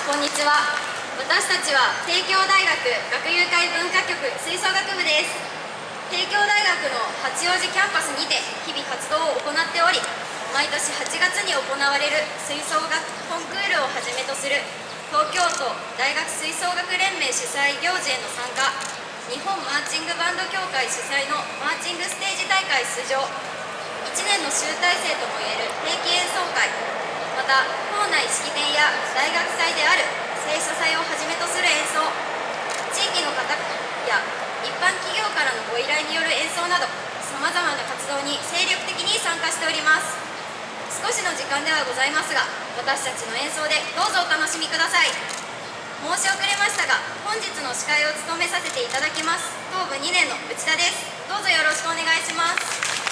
こんにちは。私たちは帝京大学学友会文化局吹奏楽部です。帝京大学の八王子キャンパスにて日々活動を行っており、毎年8月に行われる吹奏楽コンクールをはじめとする東京都大学吹奏楽連盟主催行事への参加、日本マーチングバンド協会主催のマーチングステージ大会出場、1年の集大成ともいえる定期演奏会、また校内式典や大学祭である聖書祭をはじめとする演奏、地域の方や一般企業からのご依頼による演奏など、さまざまな活動に精力的に参加しております。少しの時間ではございますが、私たちの演奏でどうぞお楽しみください。申し遅れましたが、本日の司会を務めさせていただきます東部2年の内田です。どうぞよろしくお願いします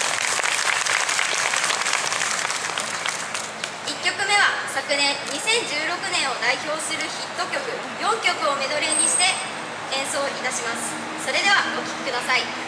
。1曲目は昨年2016年を代表するヒット曲4曲をメドレーにして演奏いたします。それではお聴きください。